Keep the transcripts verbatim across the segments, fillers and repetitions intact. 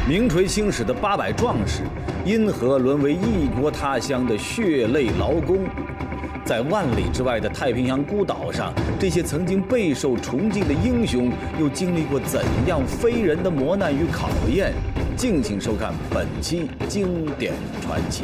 名垂青史的八百壮士，因何沦为异国他乡的血泪劳工？在万里之外的太平洋孤岛上，这些曾经备受崇敬的英雄，又经历过怎样非人的磨难与考验？敬请收看本期经典传奇。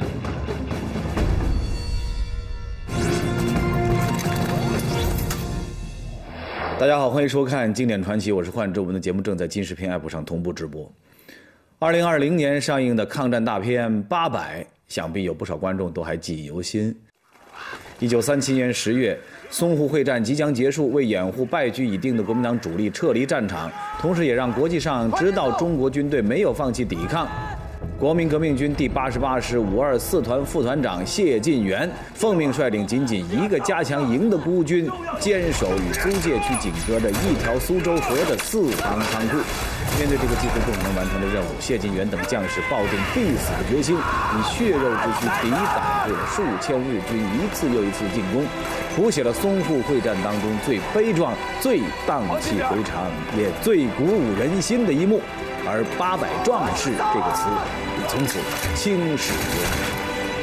大家好，欢迎收看经典传奇，我是幻之。我们的节目正在金视频 App 上同步直播。二零二零年上映的抗战大片《八百》，想必有不少观众都还记忆犹新。一九三七年十月，淞沪会战即将结束，为掩护败局已定的国民党主力撤离战场，同时也让国际上知道中国军队没有放弃抵抗。国民革命军第八十八师五二四团副团长谢晋元奉命率领仅仅一个加强营的孤军，坚守与租界区紧隔着一条苏州河的四行仓库。面对这个几乎不可能完成的任务，谢晋元等将士抱定必死的决心，以血肉之躯抵挡住了数千日军一次又一次进攻，谱写了淞沪会战当中最悲壮、最荡气回肠，也最鼓舞人心的一幕。而“八百壮士”这个词也从此青史留名。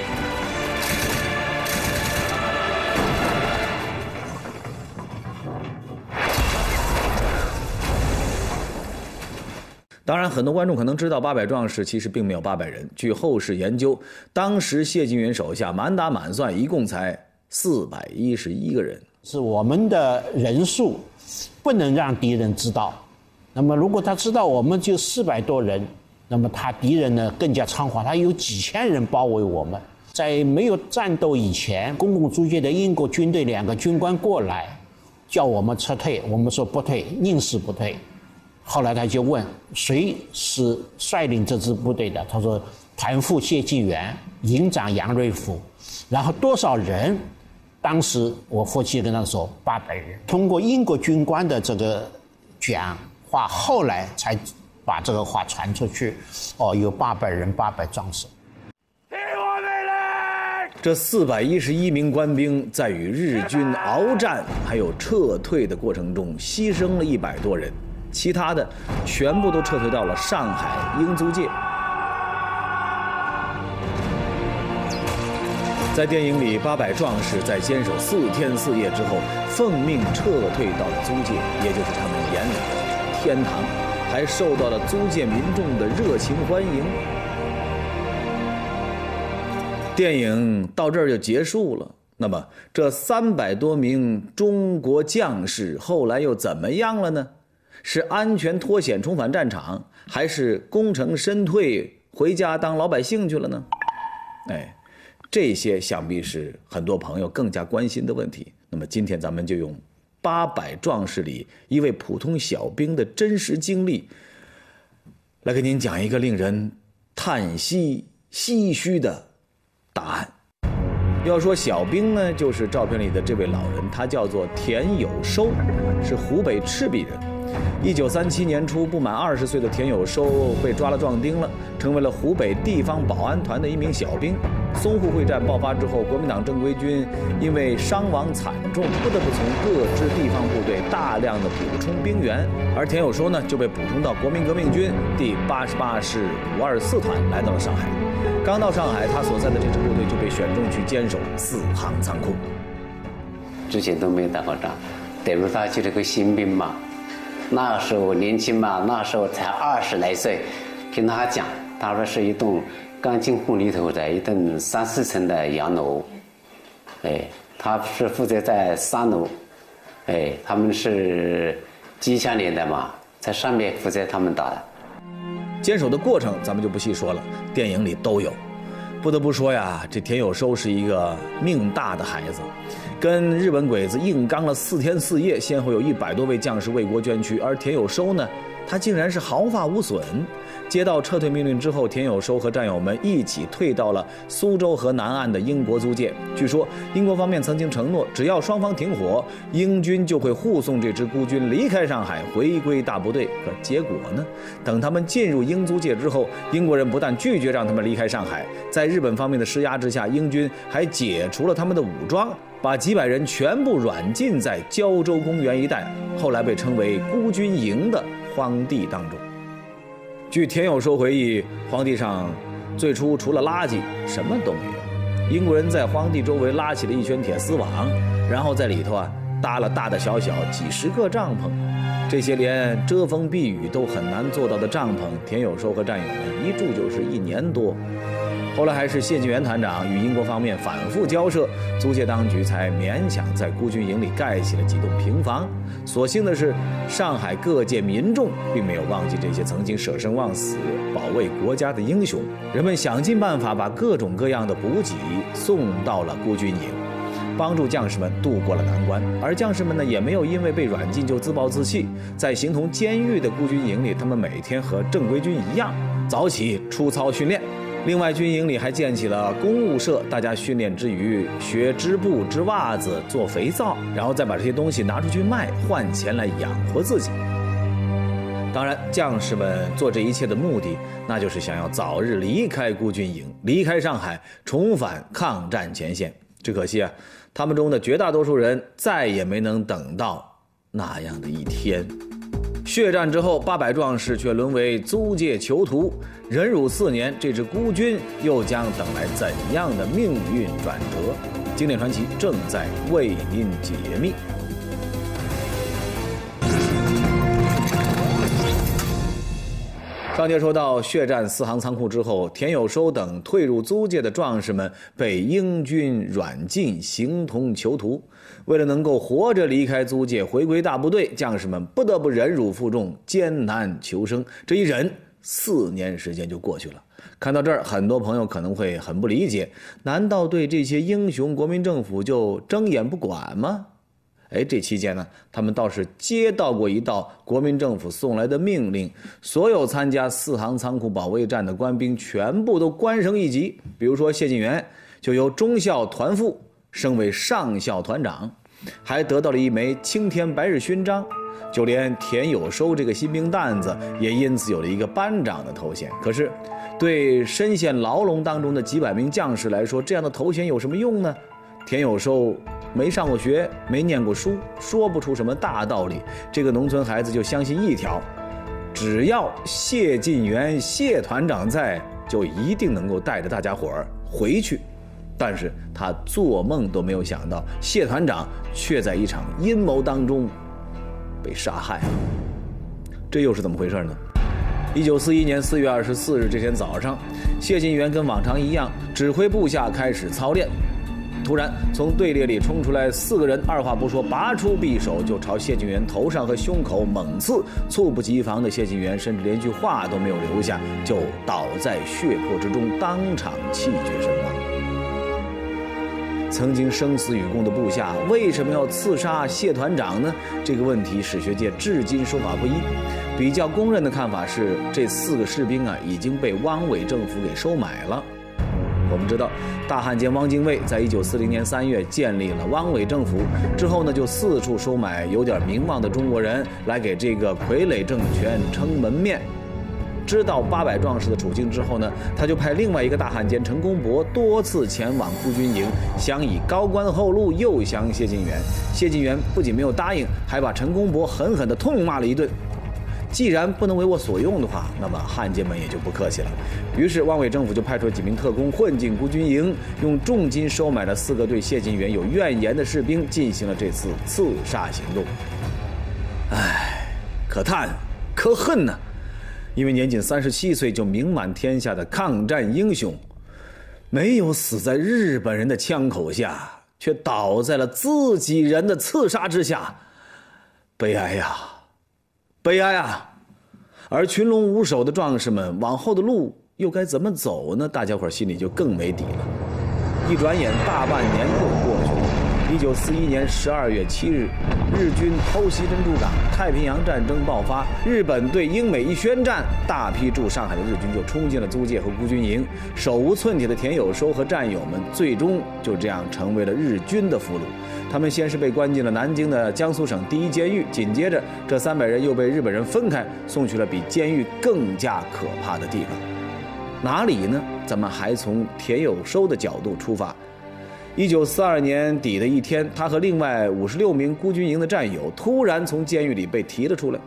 当然，很多观众可能知道，八百壮士其实并没有八百人。据后世研究，当时谢晋元手下满打满算一共才四百一十一个人。 是我们的人数不能让敌人知道。那么，如果他知道我们就四百多人，那么他敌人呢更加猖狂，他有几千人包围我们。在没有战斗以前，公共租界的英国军队两个军官过来，叫我们撤退，我们说不退，宁死不退。后来他就问谁是率领这支部队的，他说团副谢晋元，营长杨瑞甫，然后多少人？当时我夫妻跟他说八百人。通过英国军官的这个讲话，后来才把这个话传出去。哦，有八百人，八百壮士。 这四百一十一名官兵在与日军鏖战还有撤退的过程中，牺牲了一百多人，其他的全部都撤退到了上海英租界。在电影里，八百壮士在坚守四天四夜之后，奉命撤退到了租界，也就是他们眼里的天堂，还受到了租界民众的热情欢迎。电影到这儿就结束了。那么，这三百多名中国将士后来又怎么样了呢？是安全脱险重返战场，还是功成身退回家当老百姓去了呢？哎，这些想必是很多朋友更加关心的问题。那么今天咱们就用八百壮士里一位普通小兵的真实经历，来给您讲一个令人叹息唏嘘的答案。要说小兵呢，就是照片里的这位老人，他叫做田有收，是湖北赤壁人。一九三七年初，不满二十岁的田有收被抓了壮丁了，成为了湖北地方保安团的一名小兵。淞沪会战爆发之后，国民党正规军因为伤亡惨重，不得不从各支地方部队大量的补充兵员，而田有收呢就被补充到国民革命军第八十八师五二四团，来到了上海。刚到上海，他所在的这支部队就被选中去坚守四行仓库。 之前都没有打过仗，等于他就是个新兵嘛。那时候年轻嘛，那时候才二十来岁，跟他讲，他说是一栋钢筋混里头的一栋三四层的洋楼，哎，他是负责在三楼，哎，他们是机枪连的嘛，在上面负责他们打的。 坚守的过程咱们就不细说了，电影里都有。不得不说呀，这田有收是一个命大的孩子，跟日本鬼子硬刚了四天四夜，先后有一百多位将士为国捐躯，而田有收呢，他竟然是毫发无损。接到撤退命令之后，田有收和战友们一起退到了苏州河南岸的英国租界。据说英国方面曾经承诺，只要双方停火，英军就会护送这支孤军离开上海，回归大部队。可结果呢？等他们进入英租界之后，英国人不但拒绝让他们离开上海，在日本方面的施压之下，英军还解除了他们的武装，把几百人全部软禁在胶州公园一带，后来被称为孤军营的荒地当中。 据田有收回忆，荒地上最初除了垃圾什么都没有。英国人在荒地周围拉起了一圈铁丝网，然后在里头啊搭了大大小小几十个帐篷。这些连遮风避雨都很难做到的帐篷，田有收和战友们一住就是一年多。后来还是谢晋元团长与英国方面反复交涉，租界当局才勉强在孤军营里盖起了几栋平房。所幸的是，上海各界民众并没有忘记这些曾经舍生忘死保卫国家的英雄，人们想尽办法把各种各样的补给送到了孤军营，帮助将士们渡过了难关。而将士们呢，也没有因为被软禁就自暴自弃，在形同监狱的孤军营里，他们每天和正规军一样早起出操训练。另外，军营里还建起了公务社，大家训练之余学织布、织袜子、做肥皂，然后再把这些东西拿出去卖，换钱来养活自己。当然，将士们做这一切的目的，那就是想要早日离开孤军营，离开上海，重返抗战前线。只可惜啊，他们中的绝大多数人再也没能等到那样的一天。血战之后，八百壮士却沦为租界囚徒，忍辱四年，这支孤军又将等来怎样的命运转折？经典传奇正在为您解密。上节说到，血战四行仓库之后，田有收等退入租界的壮士们被英军软禁，形同囚徒。为了能够活着离开租界，回归大部队，将士们不得不忍辱负重，艰难求生。这一忍，四年时间就过去了。看到这儿，很多朋友可能会很不理解，难道对这些英雄国民政府就睁眼不管吗？哎，这期间呢，他们倒是接到过一道国民政府送来的命令，所有参加四行仓库保卫战的官兵全部都官升一级。比如说谢晋元就由中校团副升为上校团长，还得到了一枚青天白日勋章。就连田有收这个新兵蛋子也因此有了一个班长的头衔。可是对深陷牢笼当中的几百名将士来说，这样的头衔有什么用呢？田有收没上过学，没念过书，说不出什么大道理。这个农村孩子就相信一条，只要谢晋元谢团长在，就一定能够带着大家伙儿回去。但是他做梦都没有想到，谢团长却在一场阴谋当中被杀害了。这又是怎么回事呢？一九四一年四月二十四日这天早上，谢晋元跟往常一样指挥部下开始操练。突然从队列里冲出来四个人，二话不说拔出匕首就朝谢晋元头上和胸口猛刺。猝不及防的谢晋元甚至连句话都没有留下，就倒在血泊之中，当场气绝身亡。曾经生死与共的部下为什么要刺杀谢团长呢？这个问题史学界至今说法不一。比较公认的看法是，这四个士兵啊已经被汪伪政府给收买了。我们知道，大汉奸汪精卫在一九四零年三月建立了汪伪政府之后呢，就四处收买有点名望的中国人来给这个傀儡政权撑门面。知道八百壮士的处境之后呢，他就派另外一个大汉奸陈公博多次前往孤军营，想以高官厚禄诱降谢晋元。谢晋元不仅没有答应，还把陈公博狠狠地痛骂了一顿。既然不能为我所用的话，那么汉奸们也就不客气了。于是汪伪政府就派出了几名特工混进孤军营，用重金收买了四个对谢晋元有怨言的士兵，进行了这次刺杀行动。唉，可叹可恨呐、啊！因为年仅三十七岁就名满天下的抗战英雄，没有死在日本人的枪口下，却倒在了自己人的刺杀之下，悲哀呀！悲哀啊！而群龙无首的壮士们往后的路又该怎么走呢？大家伙心里就更没底了。一转眼大半年又过去了。一九四一年十二月七日，日军偷袭珍珠港，太平洋战争爆发。日本对英美一宣战，大批驻上海的日军就冲进了租界和孤军营。手无寸铁的田有收和战友们，最终就这样成为了日军的俘虏。他们先是被关进了南京的江苏省第一监狱，紧接着这三百人又被日本人分开，送去了比监狱更加可怕的地方。哪里呢？咱们还从田有收的角度出发。一九四二年底的一天，他和另外五十六名孤军营的战友突然从监狱里被提了出来。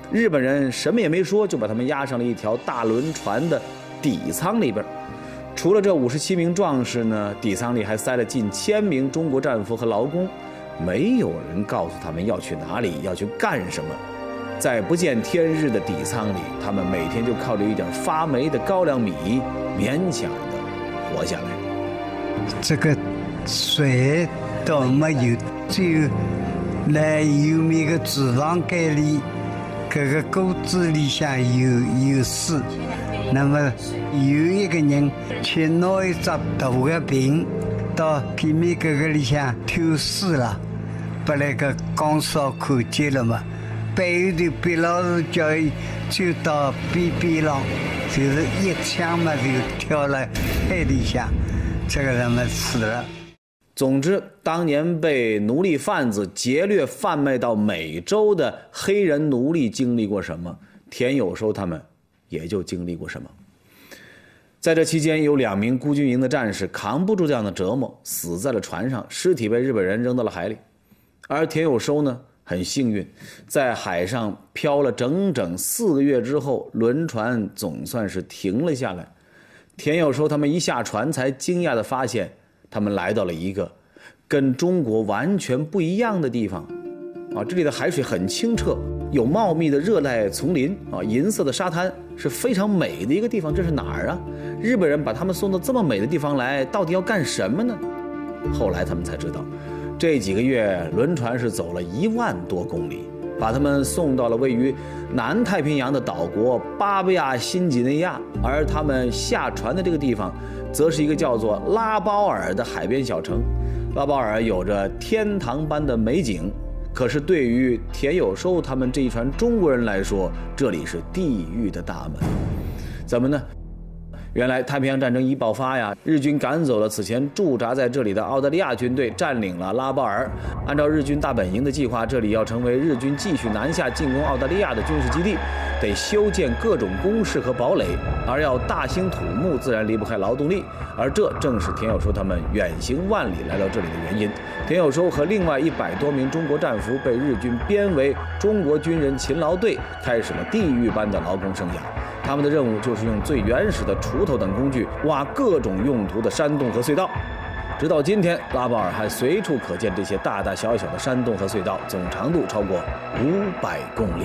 日本人什么也没说，就把他们押上了一条大轮船的底舱里边。除了这五十七名壮士呢，底舱里还塞了近千名中国战俘和劳工，没有人告诉他们要去哪里，要去干什么。在不见天日的底舱里，他们每天就靠着一点发霉的高粱米，勉强的活下来。 这个水都没有，只有来有面个脂肪钙里，这个骨子里向有有水。那么有一个人去拿一只大的瓶到地面这个里向抽水了，把那个钢烧看见了嘛。背后的毕老师叫伊就到边边上，就是一枪嘛就跳了海里向，这个人们死了。 总之，当年被奴隶贩子劫掠贩卖到美洲的黑人奴隶经历过什么，田有收他们也就经历过什么。在这期间，有两名孤军营的战士扛不住这样的折磨，死在了船上，尸体被日本人扔到了海里。而田有收呢，很幸运，在海上漂了整整四个月之后，轮船总算是停了下来。田有收他们一下船，才惊讶地发现，他们来到了一个跟中国完全不一样的地方。啊，这里的海水很清澈，有茂密的热带丛林啊，银色的沙滩，是非常美的一个地方。这是哪儿啊？日本人把他们送到这么美的地方来，到底要干什么呢？后来他们才知道，这几个月轮船是走了一万多公里，把他们送到了位于南太平洋的岛国巴布亚新几内亚，而他们下船的这个地方，则是一个叫做拉包尔的海边小城。拉包尔有着天堂般的美景，可是对于田有收他们这一船中国人来说，这里是地狱的大门。怎么呢？原来太平洋战争一爆发呀，日军赶走了此前驻扎在这里的澳大利亚军队，占领了拉包尔。按照日军大本营的计划，这里要成为日军继续南下进攻澳大利亚的军事基地，得修建各种工事和堡垒，而要大兴土木，自然离不开劳动力。而这正是田有收他们远行万里来到这里的原因。田有收和另外一百多名中国战俘被日军编为中国军人勤劳队，开始了地狱般的劳工生涯。他们的任务就是用最原始的锄头等工具挖各种用途的山洞和隧道。直到今天，拉包尔还随处可见这些大大小小的山洞和隧道，总长度超过五百公里。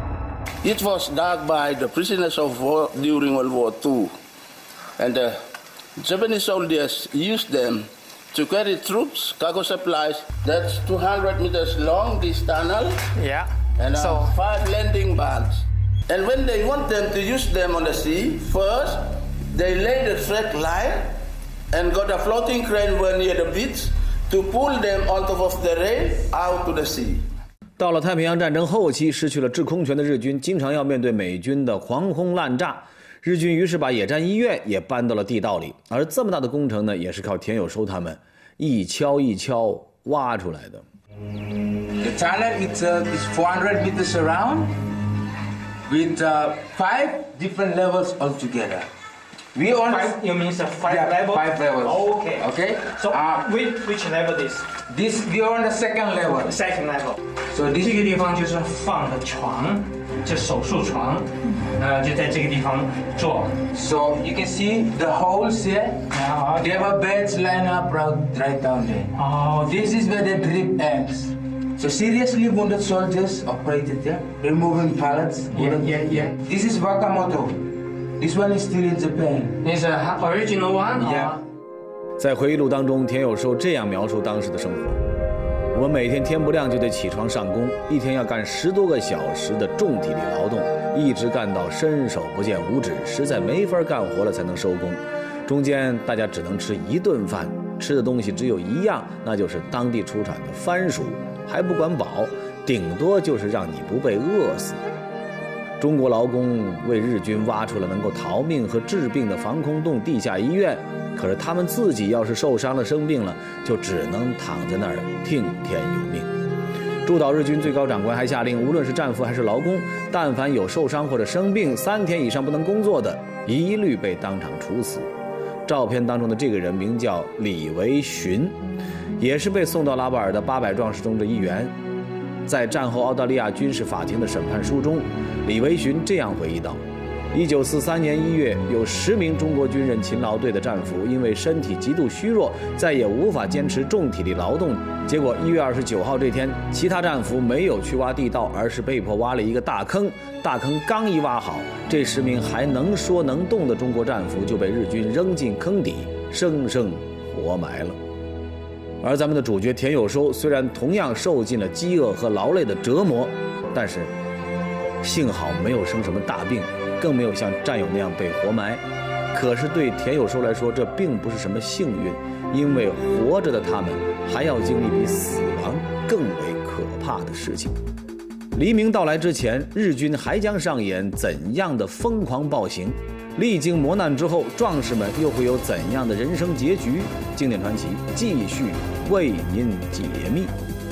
It was dug by the prisoners of war during World War Two, and the Japanese soldiers used them to carry troops, cargo supplies. That's two hundred meters long, this tunnel. Yeah. And so uh, five landing pads. And when they want them to use them on the sea, first they lay the track line and got a floating crane near the beach to pull them on top of the rail out to the sea. 到了太平洋战争后期，失去了制空权的日军经常要面对美军的狂轰滥炸，日军于是把野战医院也搬到了地道里。而这么大的工程呢，也是靠田有收他们一锹一锹挖出来的。 The tunnel itself is four hundred meters around, with uh, five different levels altogether. We on five, you mean the five yeah, level? Five levels. Oh, okay. Okay. So uh, which which level this? This we are on the second level. Second level. So this 这个地方就是放的床，这手术床，呃，就在这个地方做。 So you can see the holes here. Yeah, okay. They have a beds lined up right, right down there. Oh, This is where the drip ends. So seriously wounded soldiers operated there, removing pallets. Yeah, yeah, yeah. This is Wakamoto. This one is still in Japan. Is a original one? Yeah. 在回忆录当中，田有收这样描述当时的生活：我们每天天不亮就得起床上工，一天要干十多个小时的重体力劳动，一直干到伸手不见五指，实在没法干活了才能收工。中间大家只能吃一顿饭，吃的东西只有一样，那就是当地出产的番薯，还不管饱，顶多就是让你不被饿死。中国劳工为日军挖出了能够逃命和治病的防空洞地下医院，可是他们自己要是受伤了生病了，就只能躺在那儿听天由命。驻岛日军最高长官还下令，无论是战俘还是劳工，但凡有受伤或者生病三天以上不能工作的，一律被当场处死。照片当中的这个人名叫李维寻，也是被送到拉包尔的八百壮士中的一员。 在战后澳大利亚军事法庭的审判书中，李维寻这样回忆道：一九四三年一月，有十名中国军人勤劳队的战俘因为身体极度虚弱，再也无法坚持重体力劳动。结果一月二十九号这天，其他战俘没有去挖地道，而是被迫挖了一个大坑。大坑刚一挖好，这十名还能说能动的中国战俘就被日军扔进坑底，生生活埋了。而咱们的主角田有收虽然同样受尽了饥饿和劳累的折磨，但是幸好没有生什么大病，更没有像战友那样被活埋。可是对田有收来说，这并不是什么幸运，因为活着的他们还要经历比死亡更为可怕的事情。黎明到来之前，日军还将上演怎样的疯狂暴行？历经磨难之后，壮士们又会有怎样的人生结局？经典传奇继续为您解密。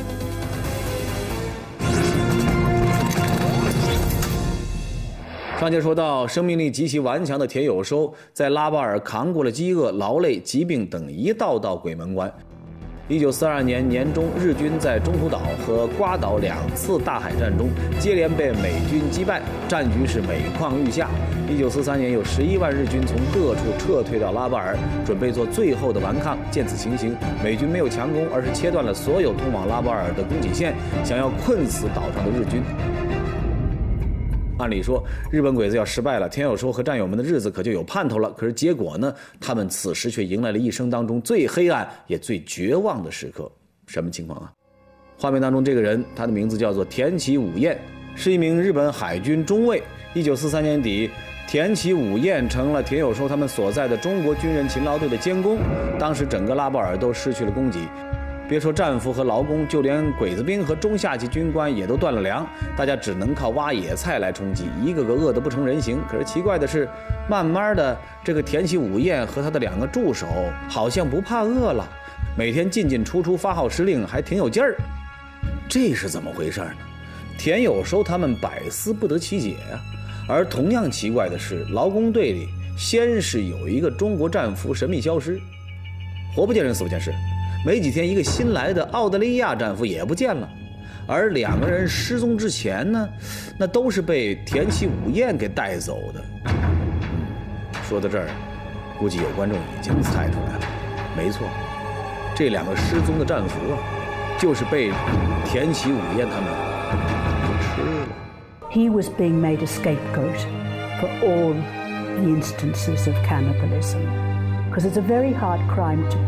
上节说到，生命力极其顽强的田有收在拉巴尔扛过了饥饿、劳累、疾病等一道道鬼门关。一九四二年年中，日军在中途岛和瓜岛两次大海战中接连被美军击败，战局是每况愈下。一九四三年，有十一万日军从各处撤退到拉巴尔，准备做最后的顽抗。见此情形，美军没有强攻，而是切断了所有通往拉巴尔的供给线，想要困死岛上的日军。按理说，日本鬼子要失败了，田有收和战友们的日子可就有盼头了。可是结果呢？他们此时却迎来了一生当中最黑暗也最绝望的时刻。什么情况啊？画面当中这个人，他的名字叫做田崎武彦，是一名日本海军中尉。一九四三年底，田崎武彦成了田有收他们所在的中国军人勤劳队的监工。当时整个拉巴尔都失去了供给。别说战俘和劳工，就连鬼子兵和中下级军官也都断了粮，大家只能靠挖野菜来充饥，一个个饿得不成人形。可是奇怪的是，慢慢的，这个田崎武彦和他的两个助手好像不怕饿了，每天进进出出发号施令，还挺有劲儿。这是怎么回事呢？田有收他们百思不得其解啊。而同样奇怪的是，劳工队里先是有一个中国战俘神秘消失，活不见人，死不见尸。没几天，一个新来的澳大利亚战俘也不见了，而两个人失踪之前呢，那都是被田崎武彦给带走的。嗯，说到这儿，估计有观众已经猜出来了，没错，这两个失踪的战俘啊，就是被田崎武彦他们给吃了。 He was being made a scapegoat for all the instances of cannibalism, because it's a very hard crime to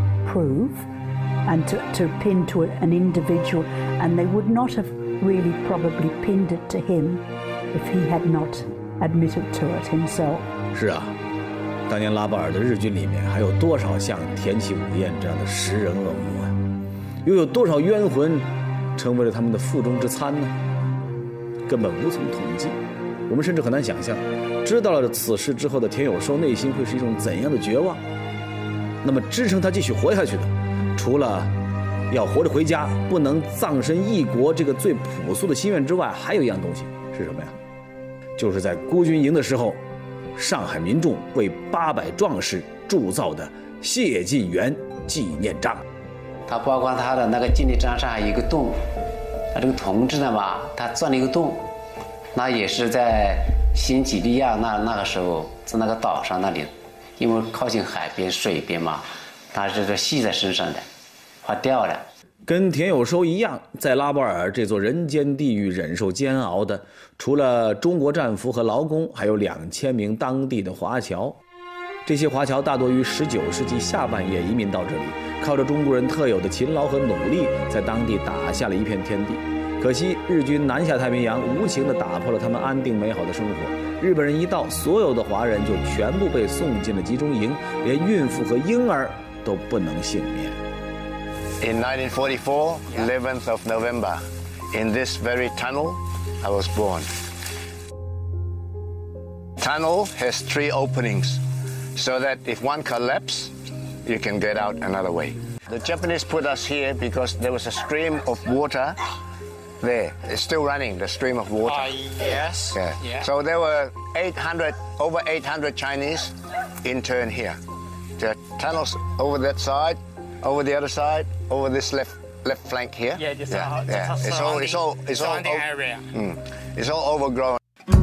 prove.And to, to pin to an individual, and they would not have really probably pinned it to him if he had not admitted to it himself. 是啊，当年拉巴尔的日军里面还有多少像田崎武彦这样的食人恶魔啊？又有多少冤魂成为了他们的腹中之餐呢？根本无从统计。我们甚至很难想象，知道了此事之后的田有收内心会是一种怎样的绝望。那么支撑他继续活下去的，除了要活着回家，不能葬身异国这个最朴素的心愿之外，还有一样东西是什么呀？就是在孤军营的时候，上海民众为八百壮士铸造的谢晋元纪念章。 它包括它的那个纪念章上还有一个洞，它这个同志呢吧，他钻了一个洞，那也是在新几内亚那那个时候，在那个岛上那里，因为靠近海边水边嘛，它是这系在身上的，怕掉了。 跟田有收一样，在拉巴尔这座人间地狱忍受煎熬的，除了中国战俘和劳工，还有两千名当地的华侨。这些华侨大多于十九世纪下半叶移民到这里，靠着中国人特有的勤劳和努力，在当地打下了一片天地。可惜日军南下太平洋，无情地打破了他们安定美好的生活。日本人一到，所有的华人就全部被送进了集中营，连孕妇和婴儿都不能幸免。 In nineteen forty-four, eleventh of November, in this very tunnel, I was born. Tunnel has three openings, so that if one collapses, you can get out another way. The Japanese put us here because there was a stream of water there. It's still running, the stream of water. Uh, yes. Yeah. Yeah. So there were eight hundred, over eight hundred Chinese interned here. There are tunnels over that side, over the other side, over this left left flank here. Yeah, just yeah, uh, yeah. Just It's all, it's all, it's all, surrounding area. Mm, it's all overgrown.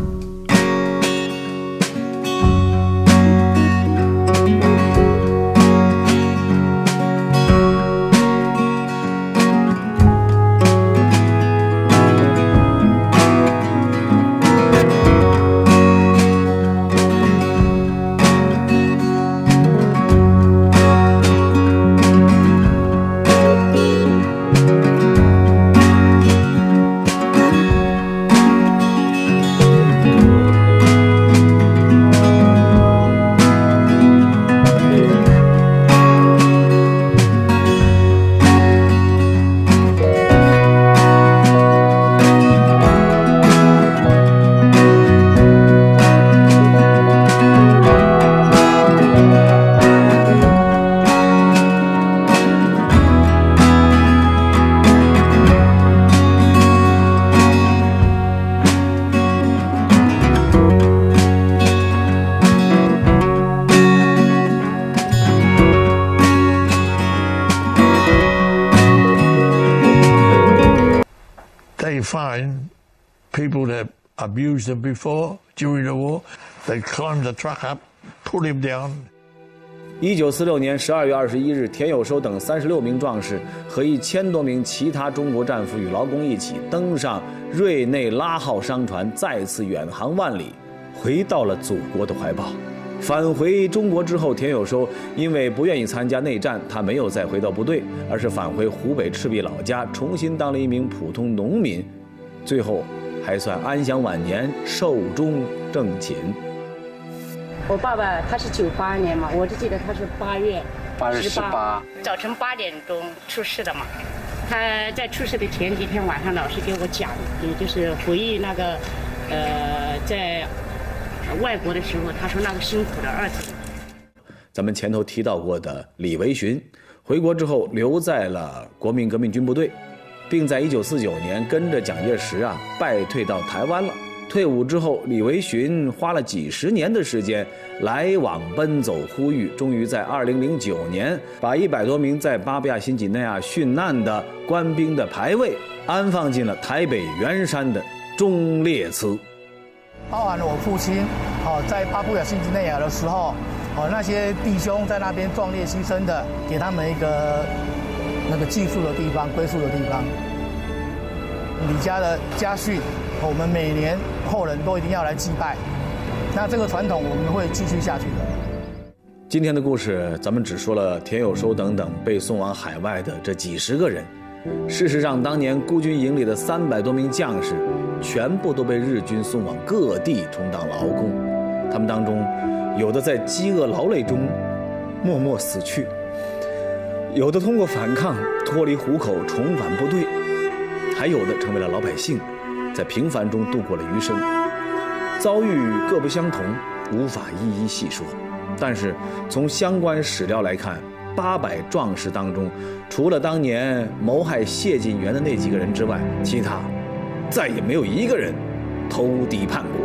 They find people that abused them before during the war. They climb the truck up, pull him down. 一九四六年十二月二十一日，田有收等三十六名壮士和一千多名其他中国战俘与劳工一起登上瑞内拉号商船，再次远航万里，回到了祖国的怀抱。返回中国之后，田有收因为不愿意参加内战，他没有再回到部队，而是返回湖北赤壁老家，重新当了一名普通农民，最后还算安享晚年，寿终正寝。 我爸爸他是九八年嘛，我就记得他是八月八月十八， 早晨八点钟出事的嘛。他在出事的前几天晚上，老师给我讲，也就是回忆那个，呃，在外国的时候，他说那个辛苦的日子。 咱们前头提到过的李维寻，回国之后留在了国民革命军部队，并在一九四九年跟着蒋介石啊败退到台湾了。退伍之后，李维寻花了几十年的时间来往奔走呼吁，终于在二零零九年把一百多名在巴布亚新几内亚殉难的官兵的牌位安放进了台北圆山的忠烈祠。 包含了我父亲，哦，在巴布亚新几内亚的时候，哦，那些弟兄在那边壮烈牺牲的，给他们一个那个寄宿的地方、归宿的地方。李家的家训，我们每年后人都一定要来祭拜。那这个传统我们会继续下去的。 今天的故事，咱们只说了田有收等等被送往海外的这几十个人。事实上，当年孤军营里的三百多名将士，全部都被日军送往各地充当劳工。他们当中，有的在饥饿劳累中默默死去，有的通过反抗脱离虎口重返部队，还有的成为了老百姓，在平凡中度过了余生。遭遇各不相同，无法一一细说。但是从相关史料来看，八百壮士当中，除了当年谋害谢晋元的那几个人之外，其他再也没有一个人投敌叛国。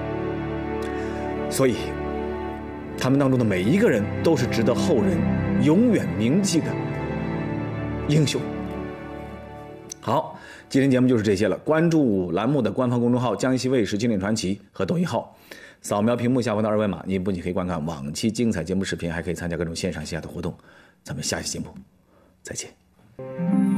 所以他们当中的每一个人都是值得后人永远铭记的英雄。好，今天节目就是这些了。关注栏目的官方公众号江西卫视经典传奇和抖音号，扫描屏幕下方的二维码，您不仅可以观看往期精彩节目视频，还可以参加各种线上线下的活动。咱们下期节目再见。